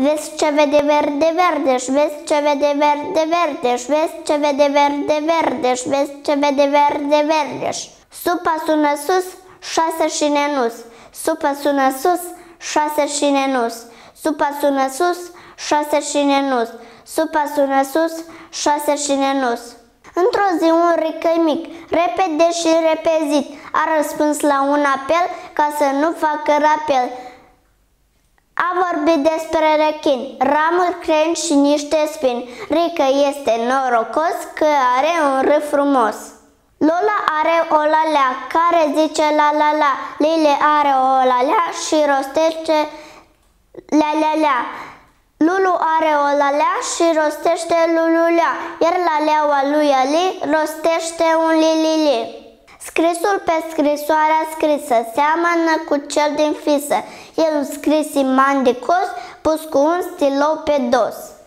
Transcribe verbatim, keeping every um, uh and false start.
Vezi ce vede verde, verde, și vezi ce vede verde, verde, și vezi ce vede verde, verde, și vezi ce vede verde, verde. Supa sună sus, șase și nenus. Supa sună sus, șase și nenus. Supa sună sus, șase și nenus. Supa sună sus, șase și nenus. Într-o zi un ricăi mic, repede și repezit, a răspuns la un apel ca să nu facă rapel. A vorbit despre rechin, ramuri, creni și niște spini. Rică este norocos că are un râs frumos. Lola are o lalea care zice la la la. Lile are o lalea și rostește la la la. Lulu are o lalea și rostește lululea, iar laleaua lui Ali rostește un lilili. Scrisul pe scrisoarea scrisă seamănă cu cel din fisă. El scris imandicos, pus cu un stilou pe dos.